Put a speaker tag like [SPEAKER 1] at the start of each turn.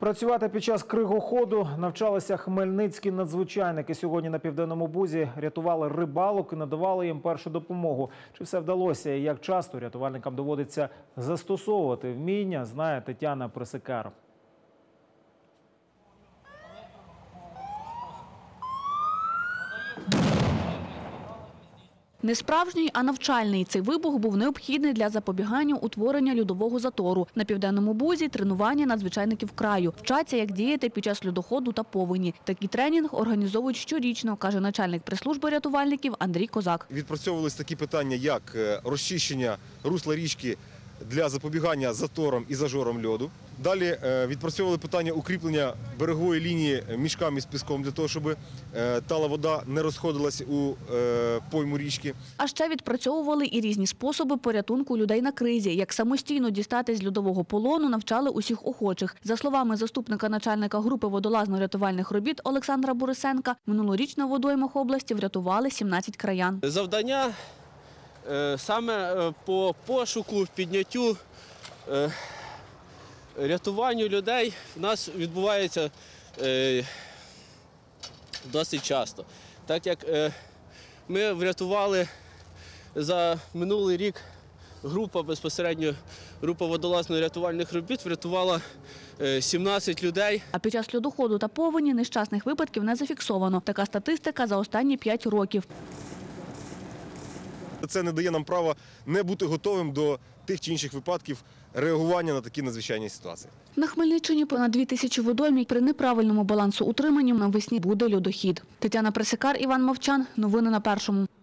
[SPEAKER 1] Працювати під час кригоходу навчалися хмельницькі надзвичайники. Сьогодні на Південному Бузі рятували рибалок і надавали їм першу допомогу. Чи все вдалося і як часто рятувальникам доводиться застосовувати вміння, знає Тетяна Пресикар.
[SPEAKER 2] Не справжній, а навчальний. Цей вибух був необхідний для запобігання утворення льодового затору. На Південному Бузі тренування надзвичайників краю. Вчаться, як діяти під час льодоходу та повені. Такий тренінг організовують щорічно, каже начальник прес-служби рятувальників Андрій Козак.
[SPEAKER 3] Відпрацьовувалися такі питання, як розчищення русла річки для запобігання заторам і зажорам льоду. Далі відпрацьовували питання укріплення берегової лінії мішками з піском, для того, щоб тала вода не розходилась у пойму річки.
[SPEAKER 2] А ще відпрацьовували і різні способи порятунку людей на кризі. Як самостійно дістатись з льодового полону, навчали усіх охочих. За словами заступника начальника групи водолазно-рятувальних робіт Олександра Борисенка, минулоріч на водоймах області врятували 17 краян.
[SPEAKER 4] Завдання саме по пошуку, підняттю, рятуванню людей в нас відбувається досить часто. Так як ми врятували за минулий рік, безпосередньо група водолазно-рятувальних робіт врятувала 17 людей.
[SPEAKER 2] А під час льодоходу та повені нещасних випадків не зафіксовано. Така статистика за останні 5 років.
[SPEAKER 3] Це не дає нам права не бути готовим до тих чи інших випадків реагування на такі надзвичайні ситуації.
[SPEAKER 2] На Хмельниччині понад 2000 водойм при неправильному балансоутриманні навесні буде льодохід. Тетяна Пресикар, Іван Мовчан. Новини на Першому.